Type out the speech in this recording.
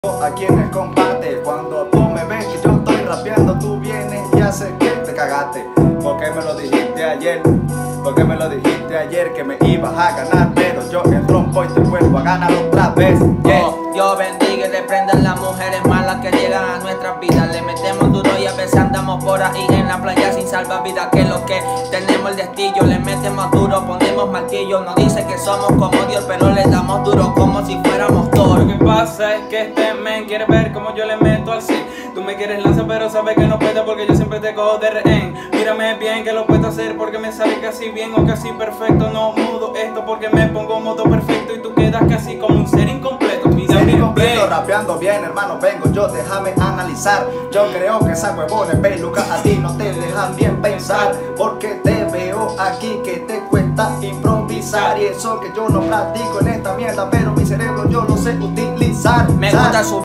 Aquí en el combate, cuando tú me ves que yo estoy rapeando, tú vienes y haces que te cagaste. ¿Por qué me lo dijiste ayer? ¿Por qué me lo dijiste ayer que me ibas a ganar? Pero yo el trompo y te vuelvo a ganar otra vez. Yeah. Oh, Dios bendiga y reprendan las mujeres malas que llegan a nuestras vidas. Le metemos duro y a veces andamos por ahí en la playa sin salvavidas. Que lo que tenemos el destillo, le metemos duro, ponemos martillo. Nos dice que somos como Dios, pero le damos duro como si fuéramos toros. Lo que pasa es que este men quiere ver como yo le meto al 100. Tú me quieres lanzar pero sabes que no puedo porque yo siempre te cojo de rehén. Mírame bien que lo puedo hacer porque me sale casi bien o casi perfecto. No mudo esto porque me pongo modo perfecto y tú quedas casi como un ser incompleto. Ser incompleto, rapeando bien, hermano, vengo yo, déjame analizar. Yo creo que esas huevones pelucas a ti no te dejan bien pensar, porque te veo aquí que te cuesta improvisar. Y eso que yo no practico en esta mierda, pero mi cerebro yo lo sé utilizar. Me gusta su